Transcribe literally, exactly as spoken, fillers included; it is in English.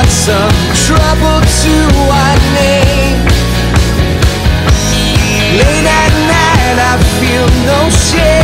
got some trouble to our name. Late at night I feel no shame.